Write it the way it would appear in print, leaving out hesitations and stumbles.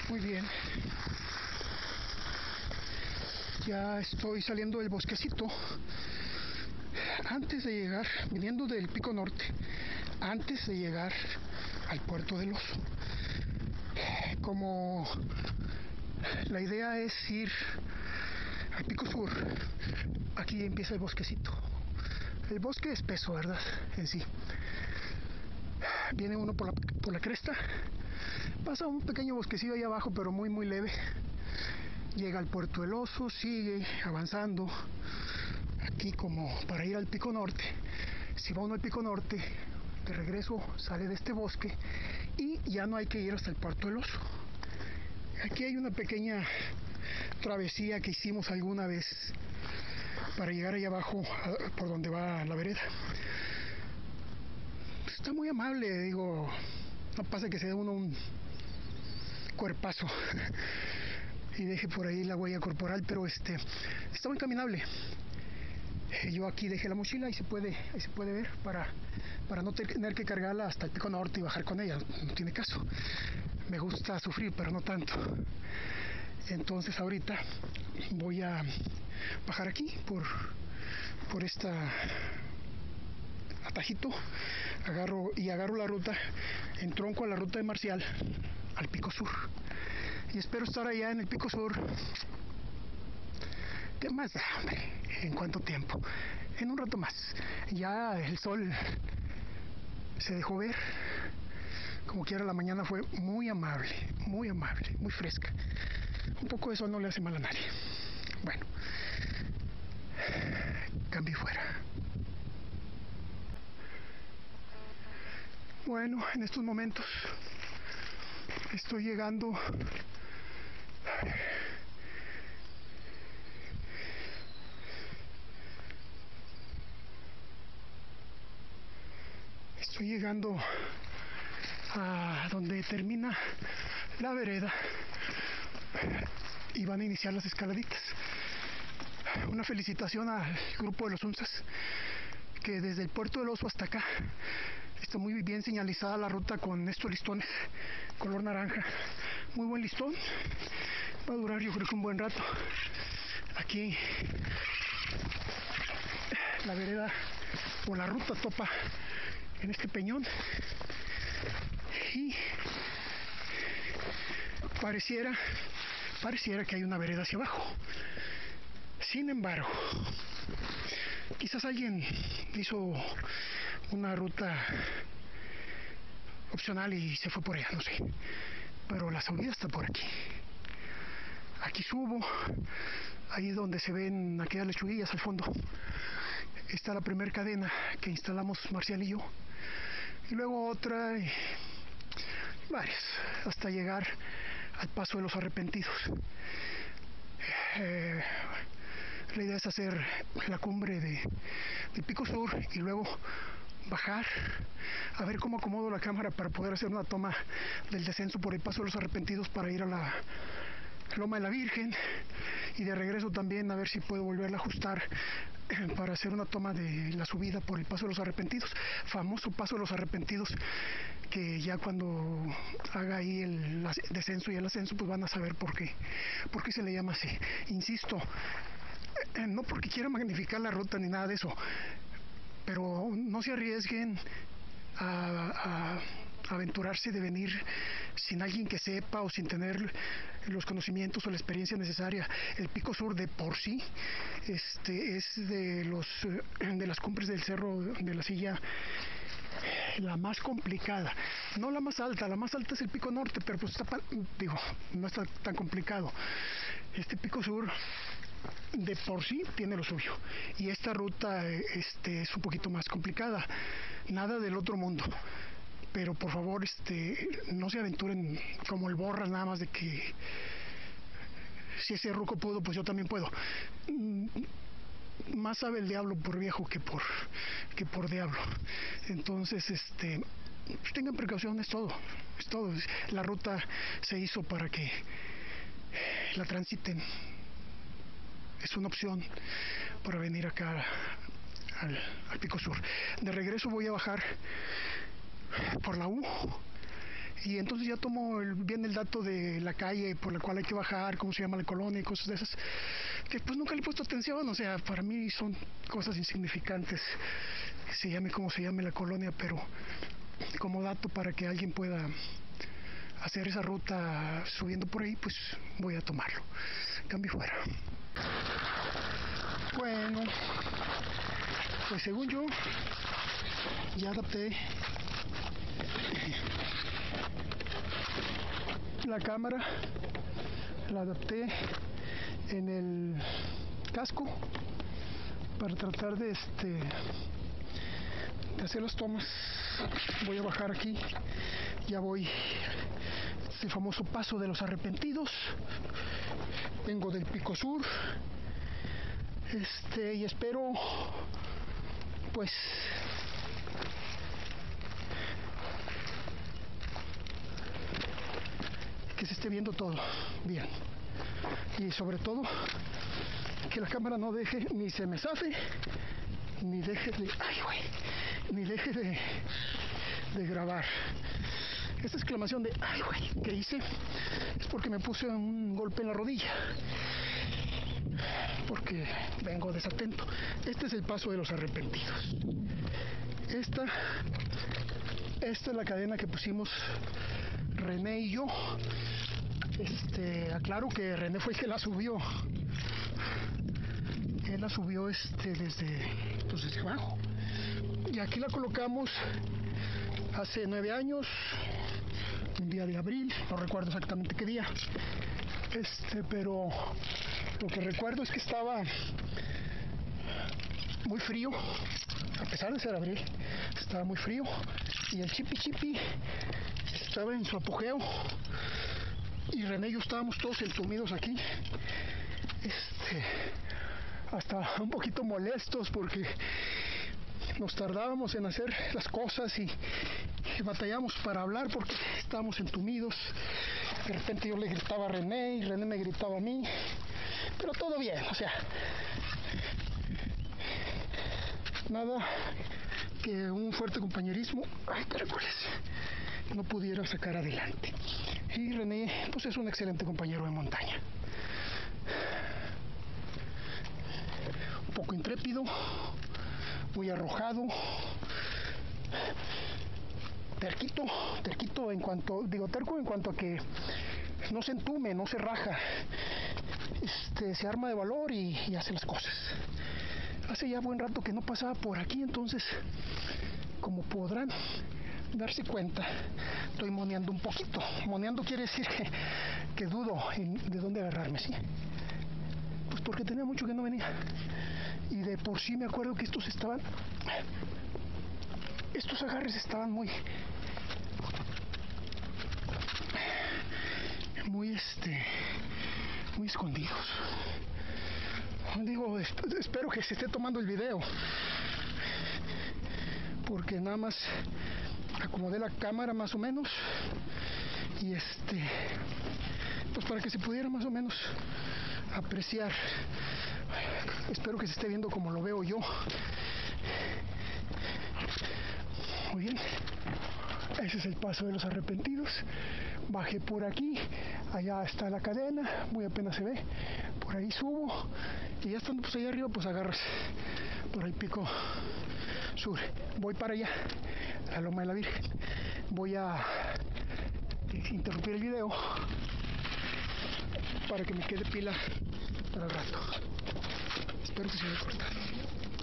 Muy bien. Ya estoy saliendo del bosquecito. Antes de llegar, viniendo del Pico Norte, antes de llegar al Puerto del Oso. Como la idea es ir al Pico Sur, aquí empieza el bosquecito. El bosque es espeso, ¿verdad? En sí. Viene uno por la cresta, pasa un pequeño bosquecillo ahí abajo, pero muy leve. Llega al Puerto del Oso, sigue avanzando aquí como para ir al Pico Norte. Si va uno al Pico Norte, de regreso sale de este bosque y ya no hay que ir hasta el Puerto del Oso. Aquí hay una pequeña travesía que hicimos alguna vez para llegar allá abajo por donde va la vereda. Está muy amable, digo, no pasa que se dé uno un cuerpazo y deje por ahí la huella corporal, pero está muy caminable. Yo aquí dejé la mochila, ahí se puede ver, para no tener que cargarla hasta el Pico Norte y bajar con ella, no tiene caso. Me gusta sufrir, pero no tanto. Entonces ahorita voy a bajar aquí por esta atajito, agarro la ruta, entronco a la ruta de Marcial al Pico Sur y espero estar allá en el Pico Sur. ¿Qué más da, hombre? ¿En cuánto tiempo? En un rato más. Ya el sol se dejó ver. Como quiera, la mañana fue muy amable, muy fresca. Un poco de sol no le hace mal a nadie. Bueno, cambio fuera. Bueno, en estos momentos estoy llegando a donde termina la vereda y van a iniciar las escaladitas. Una felicitación al grupo de los Unzas, que desde el Puerto del Oso hasta acá está muy bien señalizada la ruta con estos listones color naranja. Muy buen listón, va a durar yo creo que un buen rato. Aquí la vereda o la ruta topa en este peñón y pareciera que hay una vereda hacia abajo. Sin embargo, quizás alguien hizo una ruta opcional y se fue por allá, no sé. Pero la salida está por aquí. Aquí subo, ahí donde se ven aquellas lechuguillas al fondo. Está la primera cadena que instalamos Marcial y yo. Y luego otra y varias, hasta llegar al Paso de los Arrepentidos. La idea es hacer la cumbre de Pico Sur y luego bajar, a ver cómo acomodo la cámara para poder hacer una toma del descenso por el Paso de los Arrepentidos para ir a la Loma de la Virgen, y de regreso también a ver si puedo volverla a ajustar para hacer una toma de la subida por el Paso de los Arrepentidos, famoso Paso de los Arrepentidos, que ya cuando haga ahí el descenso y el ascenso pues van a saber por qué se le llama así. Insisto, no porque quiera magnificar la ruta ni nada de eso, pero no se arriesguen a aventurarse de venir sin alguien que sepa o sin tener los conocimientos o la experiencia necesaria. El Pico Sur de por sí es de las cumbres del Cerro de la Silla la más complicada, no la más alta es el Pico Norte, pero pues no está tan complicado. Este Pico Sur de por sí tiene lo suyo y esta ruta es un poquito más complicada, nada del otro mundo, pero por favor no se aventuren como el Borras, nada más de que si ese ruco pudo pues yo también puedo. Más sabe el diablo por viejo que por diablo. Entonces tengan precaución, es todo. La ruta se hizo para que la transiten, es una opción para venir acá al Pico Sur. De regreso voy a bajar por la U y entonces ya tomo bien el dato de la calle por la cual hay que bajar, cómo se llama la colonia y cosas de esas, que pues nunca le he puesto atención, o sea, para mí son cosas insignificantes, se llame como se llame la colonia, pero como dato para que alguien pueda hacer esa ruta subiendo por ahí, pues voy a tomarlo. Cambio fuera. Bueno, pues según yo ya adapté la cámara, la adapté en el casco para tratar de hacer las tomas. Voy a bajar aquí, ya voy, el famoso paso de los arrepentidos, vengo del Pico Sur, y espero pues que se esté viendo todo bien, y sobre todo que la cámara no deje, ni se me zafe, ni deje de grabar. Esta exclamación de ay güey que hice es porque me puse un golpe en la rodilla, porque vengo desatento. Este es el paso de los arrepentidos. Esta es la cadena que pusimos René y yo. Aclaro que René fue el que la subió. Él la subió desde abajo. Y aquí la colocamos hace 9 años, un día de abril, no recuerdo exactamente qué día. Pero lo que recuerdo es que estaba muy frío, a pesar de ser abril, estaba muy frío, y el chipi chipi estaba en su apogeo, y René y yo estábamos todos entumidos aquí, hasta un poquito molestos porque nos tardábamos en hacer las cosas y batallamos para hablar porque estábamos entumidos. De repente yo le gritaba a René y René me gritaba a mí, pero todo bien, o sea, nada que un fuerte compañerismo, ay caracoles, no pudiera sacar adelante. Y René pues es un excelente compañero de montaña, un poco intrépido, muy arrojado, terquito en cuanto, terco en cuanto a que no se entume, no se raja, se arma de valor y hace las cosas. Hace ya buen rato que no pasaba por aquí, entonces, como podrán darse cuenta, estoy moneando un poquito. Moneando quiere decir que dudo de dónde agarrarme, ¿sí? Pues porque tenía mucho que no venía. Y de por sí me acuerdo que estos agarres estaban muy escondidos. Digo, espero que se esté tomando el video, porque nada más acomodé la cámara más o menos y pues para que se pudiera más o menos apreciar. Espero que se esté viendo como lo veo yo. Muy bien, ese es el paso de los arrepentidos. Bajé por aquí, allá está la cadena, muy apenas se ve. Por ahí subo y ya estando pues allá arriba, pues agarras por el Pico Sur. Voy para allá, la Loma de la Virgen. Voy a interrumpir el video para que me quede pila para el rato. Espero que se haya cortado.